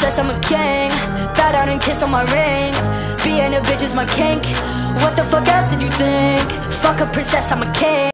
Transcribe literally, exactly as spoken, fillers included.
princess, I'm a king. Bow down and kiss on my ring. Being a bitch is my kink. What the fuck else did you think? Fuck a princess, I'm a king.